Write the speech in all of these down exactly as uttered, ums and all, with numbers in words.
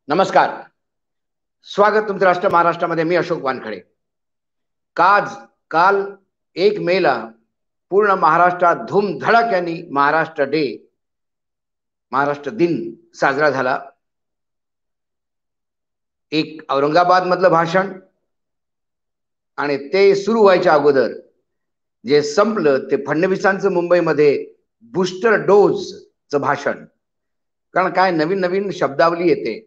नमस्कार. स्वागत तुमचं राष्ट्र महाराष्ट्रामध्ये. मी अशोक वानखडे. काज काल एक मे ला पूर्ण महाराष्ट्रात धूमधडाक्याने महाराष्ट्र डे महाराष्ट्र दिन साजरा झाला. एक औरंगाबाद मधलं भाषण आणि ते सुरू व्हायच्या अगोदर जे संपलं ते फडणवीसांचं मुंबईमध्ये बूस्टर डोजचं भाषण. कारण काय नवीन नवीन शब्दावली येते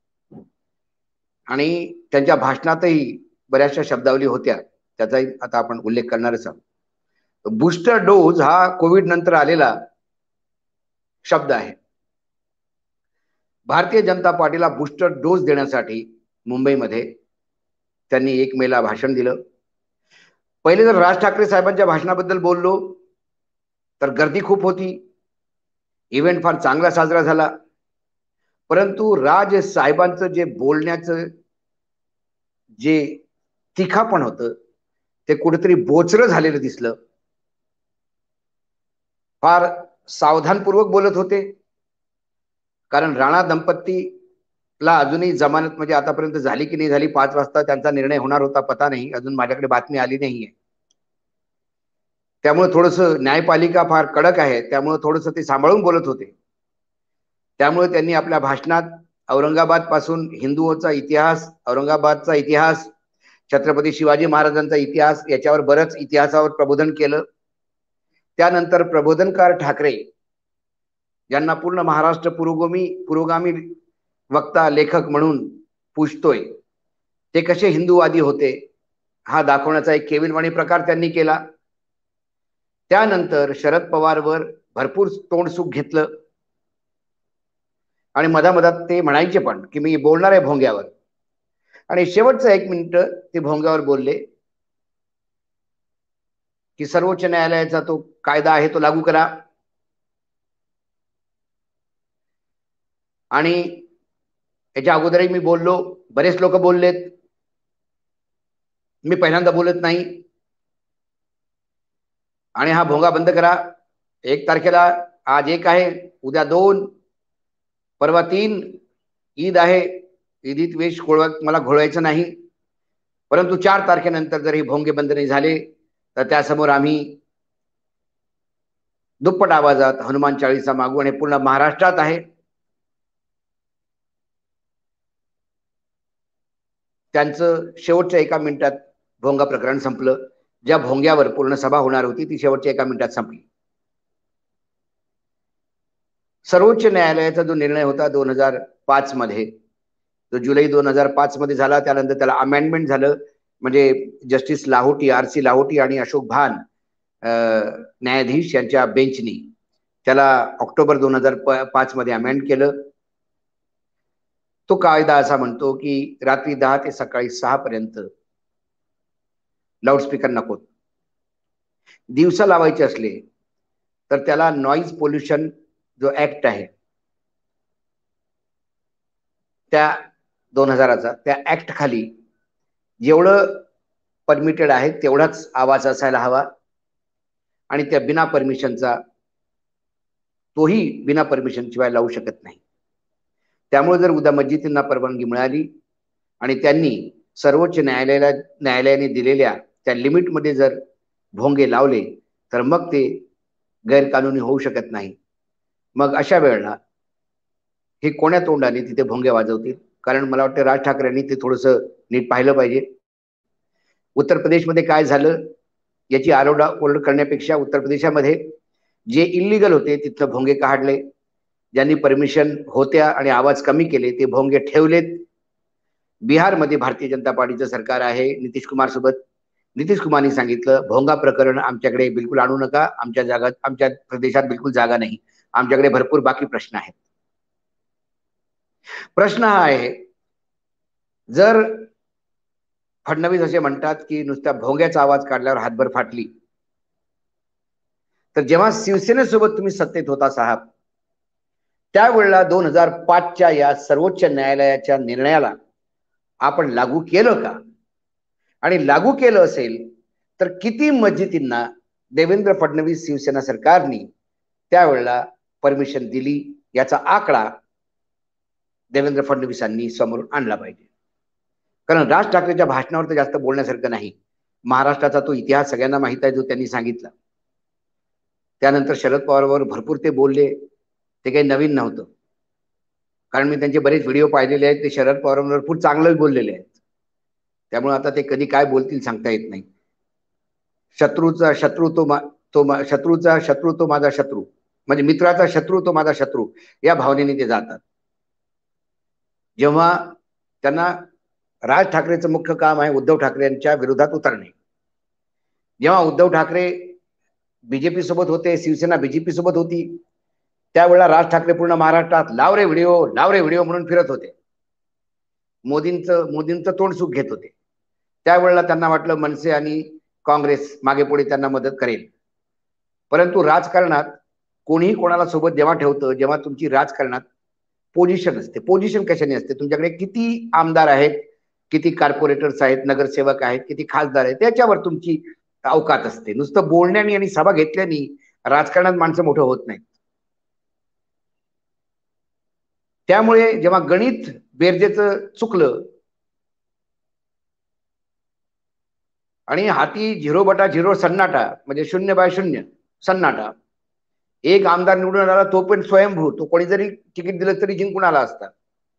आणि त्यांच्या भाषणातही बऱ्याचशा शब्दावली होत्या, त्याचाही आता आपण उल्लेख करणारच आहोत. बूस्टर डोज हा कोविड नंतर आलेला शब्द आहे. भारतीय जनता पार्टीला बूस्टर डोज देण्यासाठी मुंबईमध्ये त्यांनी एक मे ला भाषण दिलं. पहिले जर राज ठाकरे साहेबांच्या भाषणाबद्दल बोललो तर गर्दी खूप होती, इव्हेंट फार चांगला साजरा झाला. परंतु राज साहेबांचं जे बोलण्याचं जे तिखापण होतं ते कुठेतरी बोचरं झालेलं दिसलं. फार सावधानपूर्वक बोलत होते, कारण राणा दंपतीला अजूनही जमानत म्हणजे आतापर्यंत झाली की नाही झाली, पाच वाजता त्यांचा निर्णय होणार होता, पता नाही, अजून माझ्याकडे बातमी आली नाहीये. त्यामुळे थोडंसं न्यायपालिका फार कडक आहे, त्यामुळे थोडंसं ते सांभाळून बोलत होते. त्यामुळे त्यांनी आपल्या भाषणात औरंगाबाद पासून हिंदूंचा इतिहास, औरंगाबादचा इतिहास, छत्रपती शिवाजी महाराजांचा इतिहास याच्यावर बरंच इतिहासावर प्रबोधन केलं. त्यानंतर प्रबोधनकार ठाकरे यांना पूर्ण महाराष्ट्र पुरोगामी पुरोगामी वक्ता लेखक म्हणून पूजतोय, ते कसे हिंदूवादी होते हा दाखवण्याचा एक केविलवाणी प्रकार त्यांनी केला. त्यानंतर शरद पवारवर भरपूर तोंडसुख घेतलं आणि मधामधात ते म्हणायचे पण की मी बोलणार आहे भोंग्यावर. आणि शेवटचं एक मिनिट ते भोंग्यावर बोलले की सर्वोच्च न्यायालयाचा तो कायदा आहे तो लागू करा. आणि याच्या अगोदरही मी बोललो, बरेच लोक बोललेत, मी पहिल्यांदा बोलत नाही. आणि हा भोंगा बंद करा. एक तारखेला आज एक आहे, उद्या दोन, परवा तीन ईद आहे. ईदीत वेश मला घोळवायचं नाही. परंतु चार तारखेनंतर जर हे भोंगे बंद नाही झाले तर त्यासमोर आम्ही दुप्पट आवाजात हनुमान चाळीसा मागू. आणि पूर्ण महाराष्ट्रात आहे त्यांचं शेवटच्या एका मिनिटात भोंगा प्रकरण संपलं. ज्या भोंग्यावर पूर्ण सभा होणार होती ती शेवटच्या एका मिनिटात संपली. सर्वोच्च न्यायालयाचा जो निर्णय होता दोन हजार पाच मध्ये, जो जुलै दोन हजार पाच मध्ये झाला, त्यानंतर त्याला अमेंडमेंट झालं. म्हणजे justice Lahoti, R C Lahoti आणि अशोक भान न्यायाधीश यांच्या बेंचनी त्याला ऑक्टोबर दोन हजार पाच मध्ये अमेंड केलं. तो कायदा असा म्हणतो की रात्री दहा ते सकाळी सहा पर्यंत लाऊडस्पीकर नकोत. दिवसा लावायचे असले तर त्याला नॉईज पोल्युशन जो ऍक्ट आहे त्या दोन हजाराचा, त्या ऍक्ट खाली जेवढं परमिटेड आहे तेवढाच आवाज असायला हवा. आणि त्या बिना परमिशनचा तोही बिना परमिशन शिवाय लावू शकत नाही. त्यामुळे जर उद्या मस्जिदींना परवानगी मिळाली आणि त्यांनी सर्वोच्च न्यायालयाला न्यायालयाने दिलेल्या त्या लिमिटमध्ये जर भोंगे लावले तर मग ते गैरकानूनी होऊ शकत नाही. मग अशा वेळेला हे कोण्या तोंडाने तिथे भोंगे वाजवतील? कारण मला वाटतं राज ठाकरेंनी ते थोडंसं नीट पाहिलं पाहिजे. उत्तर प्रदेशमध्ये काय झालं याची आरोडा ओरड करण्यापेक्षा उत्तर प्रदेशामध्ये जे इल्लीगल होते तिथं भोंगे काढले, ज्यांनी परमिशन होत्या आणि आवाज कमी केले ते भोंगे ठेवलेत. बिहारमध्ये भारतीय जनता पार्टीचं सरकार आहे नितीश कुमार सोबत. नितीश कुमारनी सांगितलं भोंगा प्रकरण आमच्याकडे बिलकुल आणू नका, आमच्या जागा आमच्या प्रदेशात बिलकुल जागा नाही, आमच्याकडे भरपूर बाकी प्रश्न आहेत. प्रश्न हा आहे, जर फडणवीस असे म्हणतात की नुसत्या भोंग्याचा आवाज काढल्यावर हातभर फाटली, तर जेव्हा शिवसेनेसोबत तुम्ही सत्तेत होता साहेब, त्यावेळेला दोन हजार पाचच्या या सर्वोच्च न्यायालयाच्या निर्णयाला आपण लागू केलं का? आणि लागू केलं असेल तर किती मस्जिदींना देवेंद्र फडणवीस शिवसेना सरकारने त्यावेळेला परमिशन दिली याचा आकडा देवेंद्र फडणवीसांनी समोरून आणला पाहिजे. कारण राज ठाकरेच्या भाषणावर तर जास्त बोलण्यासारखं नाही. महाराष्ट्राचा तो इतिहास सगळ्यांना माहित आहे जो त्यांनी सांगितला. त्यानंतर शरद पवारवर भरपूर ते बोलले, ते काही नवीन नव्हतं. कारण मी त्यांचे बरेच व्हिडिओ पाहिलेले आहेत. ते शरद पवारांवर भरपूर चांगलं बोललेले आहेत. त्यामुळे आता ते कधी काय बोलतील सांगता येत नाही. शत्रूचा शत्रू तो तो शत्रूचा शत्रू तो माझा शत्रू, म्हणजे मित्राचा शत्रू तो माझा शत्रू, या भावनेने ते जातात. जेव्हा त्यांना राज ठाकरेचं मुख्य काम आहे उद्धव ठाकरे यांच्या विरोधात उतरणे. जेव्हा उद्धव ठाकरे बीजेपी सोबत होते, शिवसेना बीजेपी सोबत होती, त्यावेळेला राज ठाकरे पूर्ण महाराष्ट्रात लाव रे व्हिडिओ लाव रे व्हिडिओ म्हणून फिरत होते. मोदींचं मोदींचं तोंड सुख घेत होते. त्यावेळेला त्यांना वाटलं मनसे आणि काँग्रेस मागे पुढे त्यांना मदत करेल. परंतु राजकारणात कोणीही कोणाला सोबत जेव्हा ठेवतं, जेव्हा तुमची राजकारणात पोझिशन असते. पोझिशन कशाने असते? तुमच्याकडे किती आमदार आहेत, किती कॉर्पोरेटर्स आहेत, नगरसेवक आहेत, किती खासदार आहेत, त्याच्यावर तुमची अवकात असते. नुसतं बोलण्याने आणि सभा घेतल्याने राजकारणात माणसं मोठं होत नाहीत. त्यामुळे जेव्हा गणित बेरजेचं चुकलं आणि हाती झिरो बटा झिरो सन्नाटा, म्हणजे शून्य बाय शून्य सन्नाटा, एक आमदार निवडून आला तो पण स्वयंभू, तो कोणी जरी तिकीट दिलं तरी जिंकून आला असता.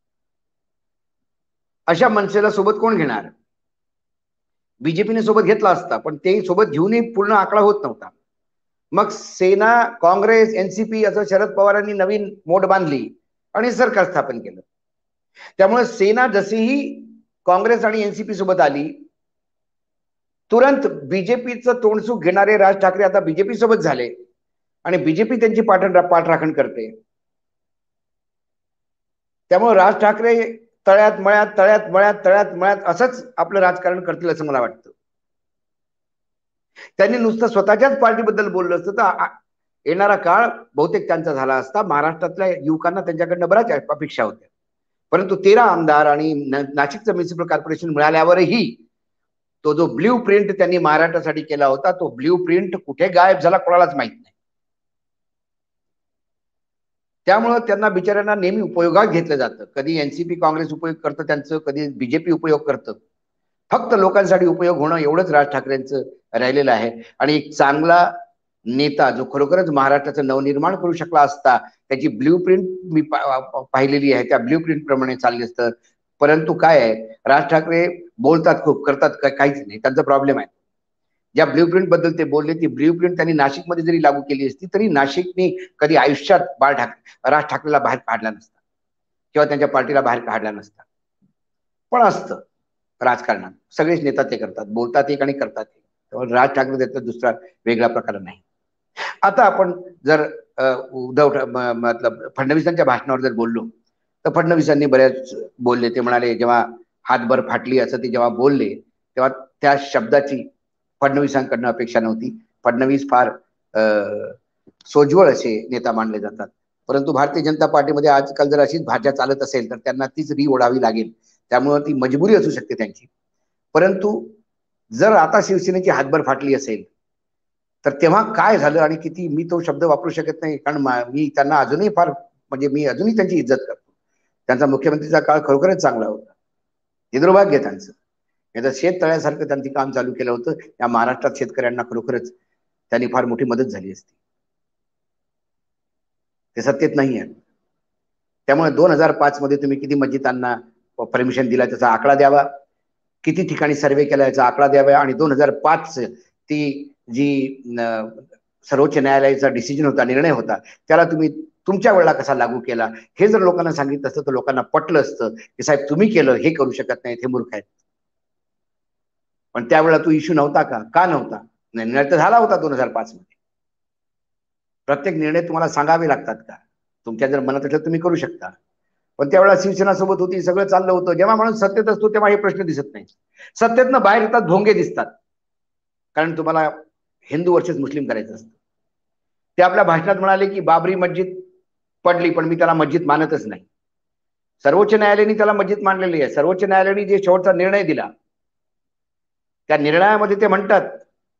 अशा मनसेला सोबत कोण घेणार? बीजेपीने सोबत घेतला असता, पण ते सोबत घेऊनही पूर्ण आकडा होत नव्हता. मग सेना, काँग्रेस, एनसीपी असं शरद पवारांनी नवीन मोड बांधली आणि सरकार स्थापन केलं. त्यामुळे सेना जशीही काँग्रेस आणि एनसीपी सोबत आली, तुरंत बीजेपीचं तोंडसुख घेणारे राज ठाकरे आता बीजेपी सोबत झाले आणि बीजेपी त्यांची पाठण पाठराखण करते. त्यामुळे राज ठाकरे तळ्यात मळ्यात तळ्यात मळ्यात तळ्यात मळ्यात असंच आपलं राजकारण करतील असं मला वाटतं. त्यांनी नुसतं स्वतःच्याच पार्टीबद्दल बोललं असतं तर येणारा काळ बहुतेक त्यांचा झाला असता. महाराष्ट्रातल्या युवकांना त्यांच्याकडनं बऱ्याच अपेक्षा होत्या. परंतु तेरा आमदार आणि नाशिकचं म्युनिसिपल कॉर्पोरेशन मिळाल्यावरही तो जो ब्ल्यू प्रिंट त्यांनी महाराष्ट्रासाठी केला होता, तो ब्ल्यू प्रिंट कुठे गायब झाला कोणालाच माहित नाही. त्यामुळे त्यांना बिचाऱ्यांना नेहमी उपयोगात घेतलं जातं. कधी एनसीपी काँग्रेस उपयोग करतं त्यांचं, कधी बीजेपी उपयोग करतं. फक्त लोकांसाठी उपयोग होणं एवढंच राज ठाकरेंचं राहिलेलं आहे. आणि एक चांगला नेता जो खरोखरच महाराष्ट्राचं नवनिर्माण करू शकला असता, त्याची ब्ल्यू प्रिंट मी पाहिलेली आहे, त्या ब्ल्यू प्रिंट प्रमाणे चालली असतं. परंतु काय आहे, राज ठाकरे बोलतात खूप, करतात काहीच नाही. त्यांचा प्रॉब्लेम आहे. ज्या ब्ल्यू प्रिंट बद्दल ते बोलले, ती ब्ल्यू प्रिंट त्यांनी नाशिकमध्ये जरी लागू केली असती तरी नाशिकने कधी आयुष्यात बाळ ठाकरे राज ठाकरेला बाहेर काढला नसता किंवा त्यांच्या पार्टीला बाहेर काढला नसता. पण असतं राजकारणात, सगळेच नेता ते करतात, बोलतात एक आणि करतात एक. त्यामुळे राज ठाकरे त्याचा दुसरा वेगळा प्रकार नाही. आता आपण जर उद्धव मतलब फडणवीसांच्या भाषणावर जर बोललो तर फडणवीसांनी बऱ्याच बोलले. ते म्हणाले, जेव्हा हातभर फाटली असं ते जेव्हा बोलले तेव्हा त्या शब्दाची फडणवीसांकडनं अपेक्षा नव्हती. फडणवीस फार सोज्वळ असे नेता मानले जातात. परंतु भारतीय जनता पार्टीमध्ये आजकाल जर अशीच भाषा चालत असेल तर त्यांना तीच री ओढावी लागेल. त्यामुळे ती मजबुरी असू शकते त्यांची. परंतु जर आता शिवसेनेची हातभर फाटली असेल तर तेव्हा काय झालं आणि किती, मी तो शब्द वापरू शकत नाही, कारण मी त्यांना अजूनही फार म्हणजे मी अजूनही त्यांची इज्जत करतो. त्यांचा मुख्यमंत्रीचा काळ खरोखरच चांगला होता, हिद्रोभाग्य त्यांचं. याचं शेत तळ्यासारखं त्यांनी काम चालू केलं होतं. या महाराष्ट्रात शेतकऱ्यांना खरोखरच त्यांनी फार मोठी मदत झाली असती. ते सत्तेत नाही आहे. त्यामुळे दोन हजार पाच मध्ये तुम्ही किती मस्जिदांना परमिशन दिला त्याचा आकडा द्यावा, किती ठिकाणी सर्वे केला याचा आकडा द्यावा, आणि दोन हजार पाच ती जी सर्वोच्च न्यायालयाचा डिसिजन होता, निर्णय होता, त्याला तुम्ही तुमच्या वेळेला कसा लागू केला हे जर लोकांना सांगितलं असतं तर लोकांना पटलं असतं की साहेब तुम्ही केलं, हे करू शकत नाही, हे मूर्ख आहेत. पण त्यावेळेला तो इश्यू नव्हता का? का नव्हता? निर्णय तर झाला होता दोन हजार पाच मध्ये. प्रत्येक निर्णय तुम्हाला सांगावे लागतात का? तुमच्या जर मनात असलं तुम्ही करू शकता. पण त्यावेळेला शिवसेना सोबत होती, सगळं चाललं होतं. जेव्हा माणूस सत्तेत असतो तेव्हा हे प्रश्न दिसत नाही. सत्तेतनं बाहेर येतात भोंगे दिसतात, कारण तुम्हाला हिंदू वर्सेस मुस्लिम करायचं असतं. ते आपल्या भाषणात म्हणाले की बाबरी मस्जिद पडली, पण मी त्याला मस्जिद मानतच नाही. सर्वोच्च न्यायालयाने त्याला मस्जिद मानलेली आहे. सर्वोच्च न्यायालयाने जे शेवटचा निर्णय दिला त्या निर्णयामध्ये ते म्हणतात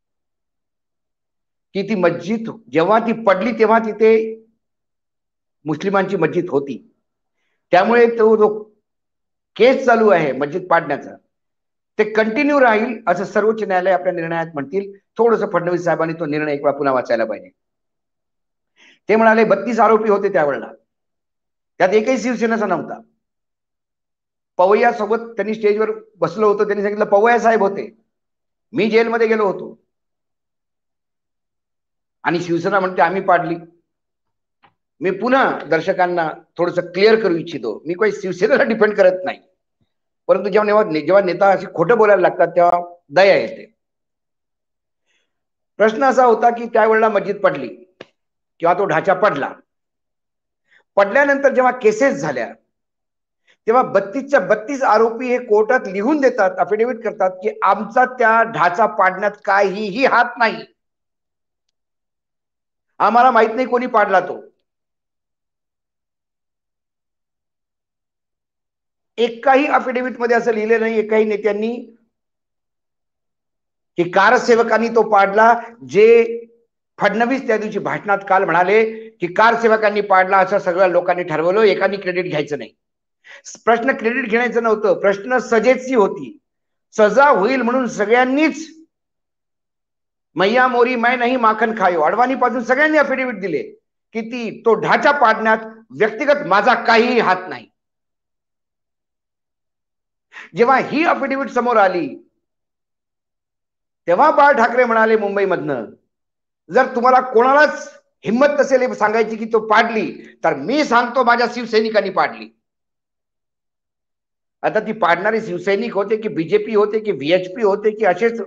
की ती मस्जिद जेव्हा ती पडली तेव्हा तिथे मुस्लिमांची मस्जिद होती, त्यामुळे तो जो केस चालू आहे मस्जिद पाडण्याचा ते कंटिन्यू राहील असं सर्वोच्च न्यायालय आपल्या निर्णयात म्हणतील. थोडंसं फडणवीस साहेबांनी तो निर्णय एक वेळा पुन्हा वाचायला पाहिजे. ते म्हणाले बत्तीस आरोपी होते त्यावेळेला, त्यात एकही शिवसेनेचा नव्हता. पवैया सोबत त्यांनी स्टेजवर बसलो होतो, त्यांनी सांगितलं पवैया साहेब होते, मी जेलमध्ये गेलो होतो. आणि शिवसेना म्हणते आम्ही पाडली. मी पुन्हा दर्शकांना थोडंसं क्लिअर करू इच्छितो, मी काही शिवसेनेला डिपेंड करत नाही, परंतु जेव्हा जेव्हा नेता अशी खोटं बोलायला लागतात तेव्हा दया येते. प्रश्न असा होता की त्यावेळेला मस्जिद पडली किंवा तो ढाचा पडला. पडल्यानंतर जेव्हा केसेस झाल्या तेव्हा बत्तीसच्या बत्तीस आरोपी हे कोर्टात लिहून देतात, अफिडेव्हिट करतात की आमचा त्या ढाचा पाडण्यात काहीही हात नाही, आम्हाला माहित नाही कोणी पाडला तो. एकाही अफिडेव्हिट मध्ये असं लिहिलं नाही एकाही नेत्यांनी की कारसेवकांनी तो पाडला. जे फडणवीस त्या दिवशी भाषणात काल म्हणाले की कारसेवकांनी पाडला असं सगळ्या लोकांनी ठरवलं, एकानी क्रेडिट घ्यायचं नाही. प्रश्न क्रेडिट घेण्याचं नव्हतं, प्रश्न सजेची होती. सजा होईल म्हणून सगळ्यांनीच मैया मोरी मैं नाही माखन खायो अडवाणी पासून सगळ्यांनी अफिडेव्हिट दिले की ती तो ढाचा पाडण्यात व्यक्तिगत माझा काहीही हात नाही. जेव्हा ही अफिडेव्हिट समोर आली तेव्हा बाळ ठाकरे म्हणाले मुंबईमधनं, जर तुम्हाला कोणालाच हिम्मत नसेल सांगायची की तो पाडली तर मी सांगतो माझ्या शिवसैनिकांनी पाडली. आता ती पाडणारे शिवसैनिक होते की बीजेपी होते की व्हीएचपी होते की असेच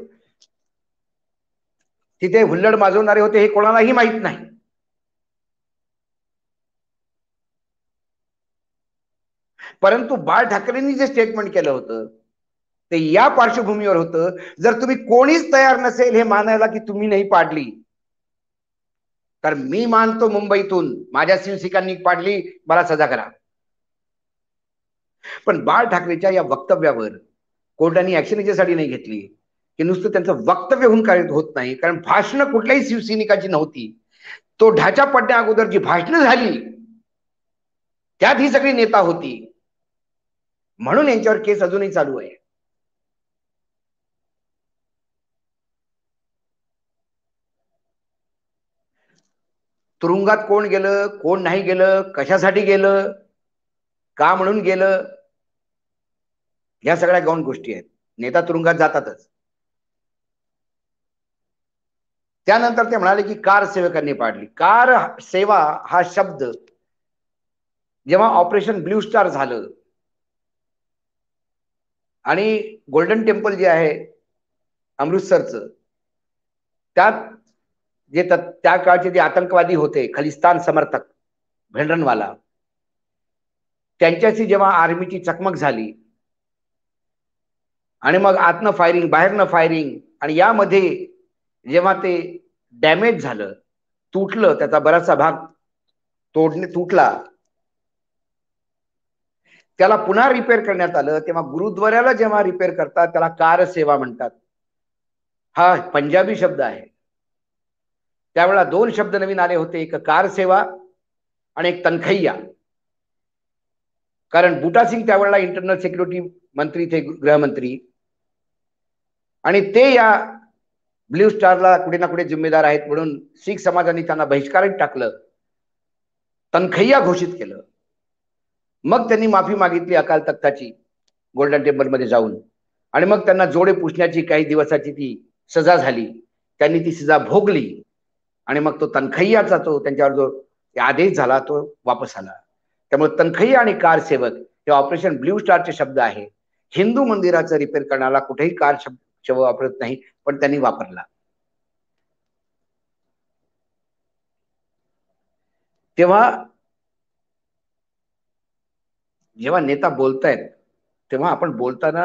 तिथे हुल्लड माजवणारे होते हे कोणालाही माहित नाही. परंतु बाळ ठाकरेंनी जे स्टेटमेंट केलं होतं ते या पार्श्वभूमीवर होतं, जर तुम्ही कोणीच तयार नसेल हे मानायला की तुम्ही नाही पाडली तर मी मानतो मुंबईतून माझ्या शिवसैनिकांनी पाडली, मला सजा करा. पण बाळ ठाकरेच्या या वक्तव्यावर कोर्टाने ऍक्शन याच्यासाठी नाही घेतली की नुसतं त्यांचं वक्तव्य होऊन काय होत नाही, कारण भाषणं कुठल्याही शिवसैनिकाची नव्हती. तो ढाचा पडण्या अगोदर जी भाषणं झाली त्यात ही सगळी नेता होती, म्हणून यांच्यावर केस अजूनही चालू आहे. तुरुंगात कोण गेलं कोण नाही गेलं, कशासाठी गेलं, का म्हणून गेलं, या सगळ्या गौण गोष्टी आहेत. नेता तुरुंगात जातातच. त्यानंतर ते म्हणाले की कार सेवकांनी पाडली. कार सेवा हा शब्द जेव्हा ऑपरेशन ब्ल्यू स्टार झालं आणि गोल्डन टेम्पल जे आहे अमृतसरचं, त्यात जे त्या काळचे जे आतंकवादी होते खलिस्तान समर्थक भेंडरनवाला, त्यांच्याशी जेव्हा आर्मीची चकमक झाली आणि मग आतनं फायरिंग बाहेरनं फायरिंग आणि यामध्ये जेव्हा ते डॅमेज झालं, तुटलं, त्याचा बराचसा भाग तोडणे तुटला, त्याला पुन्हा रिपेअर करण्यात आलं, तेव्हा गुरुद्वाराला जेव्हा रिपेअर करतात त्याला कार सेवा म्हणतात. हा पंजाबी शब्द आहे. त्यावेळेला दोन शब्द नवीन आले होते, एक कार सेवा आणि एक तनखैया. कारण बुटा सिंग त्यावेळेला इंटरनल सिक्युरिटी मंत्री थे, गृहमंत्री, आणि ते या ब्ल्यू स्टारला कुठे ना कुठे जिम्मेदार आहेत म्हणून शीख समाजाने त्यांना बहिष्कारच टाकलं, तनखैया घोषित केलं. मग त्यांनी माफी मागितली अकाल तख्ताची गोल्डन टेम्पल मध्ये जाऊन, आणि मग त्यांना जोडे पुसण्याची काही दिवसाची ती सजा झाली. त्यांनी ती सजा भोगली आणि मग तो तनखैयाचा तो त्यांच्यावर जो आदेश झाला तो वापस आला. त्यामुळे तनखैया आणि कार सेवक हे ऑपरेशन ब्ल्यू स्टारचे शब्द आहे. हिंदू मंदिराचं रिपेअर करण्याला कुठेही कार शब्द वापरत नाही, पण त्यांनी वापरला. तेव्हा जेव्हा नेता बोलतायत तेव्हा आपण बोलताना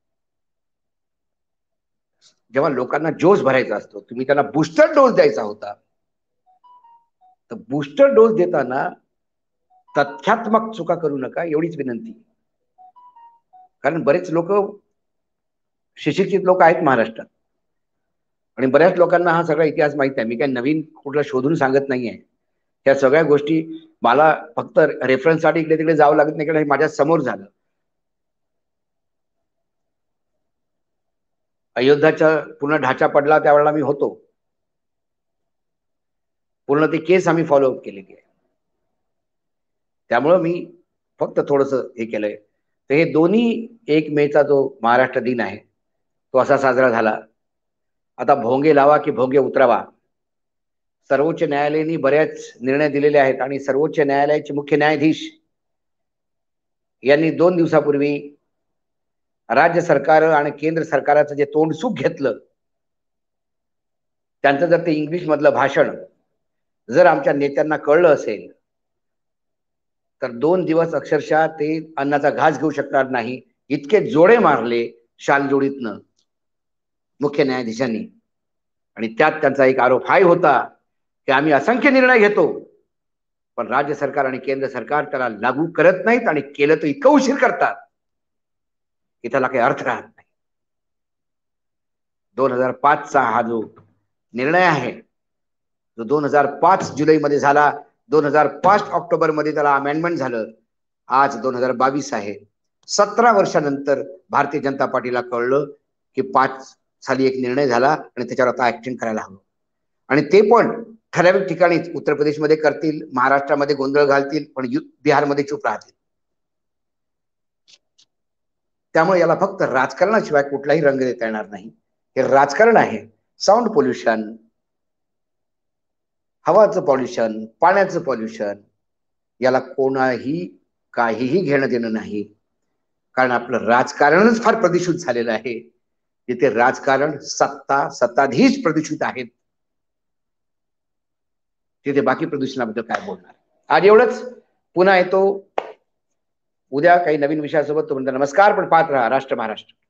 जेव्हा लोकांना जोश भरायचा असतो, तुम्ही त्यांना बूस्टर डोस द्यायचा होता, तर बूस्टर डोस देताना तथ्यात्मक चुका करू नका एवढीच विनंती. कारण बरेच लोक सुशिक्षित लोक आहेत महाराष्ट्रात आणि बऱ्याच लोकांना हा सगळा इतिहास माहित आहे. मी काही नवीन कुठला शोधून सांगत नाहीये. ह्या सगळ्या गोष्टी मला फक्त रेफरन्ससाठी इकडे तिकडे जावं लागत नाही, कारण हे माझ्या समोर झालं. अयोध्याचा पूर्ण ढाचा पडला त्यावेळेला मी होतो. पूर्ण ती केस आम्ही फॉलोअप केलेली आहे. त्यामुळं मी फक्त थोडस हे केलंय. तर हे दोन्ही एक मेचा जो महाराष्ट्र दिन आहे तो असा साजरा झाला. आता भोंगे लावा की भोंगे उतरावा, सर्वोच्च न्यायालयाने बऱ्याच निर्णय दिलेले आहेत आणि सर्वोच्च न्यायालयाचे मुख्य न्यायाधीश यांनी दोन दिवसापूर्वी राज्य सरकार आणि केंद्र सरकारचं जे तोंडसुख घेतलं, त्यांचं जर ते इंग्लिश मधलं भाषण जर आमच्या नेत्यांना कळलं असेल तर दोन दिवस अक्षरशः ते अन्नाचा घास घेऊ शकणार नाही, इतके जोडे मारले शालजोडीतनं मुख्य न्यायाधीशांनी. आणि त्यात त्यांचा एक आरोप हाय होता की आम्ही असंख्य निर्णय घेतो पण राज्य सरकार आणि केंद्र सरकार त्याला लागू करत नाहीत, आणि केलं तर इतकं उशीर करतात की त्याला काही अर्थ राहत नाही. दोन हजार पाच चा हा जो निर्णय आहे जो दोन हजार पाच जुलैमध्ये झाला, दोन हजार पाच ऑक्टोबर मध्ये त्याला अमेंडमेंट झालं. आज दोन हजार बावीस आहे. सतरा वर्षानंतर भारतीय जनता पार्टीला कळलं की पाच साली एक निर्णय झाला आणि त्याच्यावर आता ऍक्शन करायला हवं. आणि ते पण ठराविक ठिकाणीच उत्तर प्रदेशमध्ये करतील, महाराष्ट्रामध्ये गोंधळ घालतील, पण बिहारमध्ये चूप राहतील. त्यामुळे याला फक्त राजकारणाशिवाय कुठलाही रंग देता येणार नाही. हे राजकारण आहे. साऊंड पोल्युशन, हवाचं पॉल्युशन, पाण्याचं पॉल्युशन, याला कोणाही काहीही घेणं देणं नाही. कारण आपलं राजकारणच फार प्रदूषित झालेलं आहे. जिथे राजकारण, सत्ता, सत्ताधीश प्रदूषित आहेत, तिथे बाकी प्रदूषणाबद्दल काय बोलणार. आज एवढंच. पुन्हा येतो उद्या काही नवीन विषयासोबत. तोपर्यंत नमस्कार. पण पाहत राहा राष्ट्र महाराष्ट्र.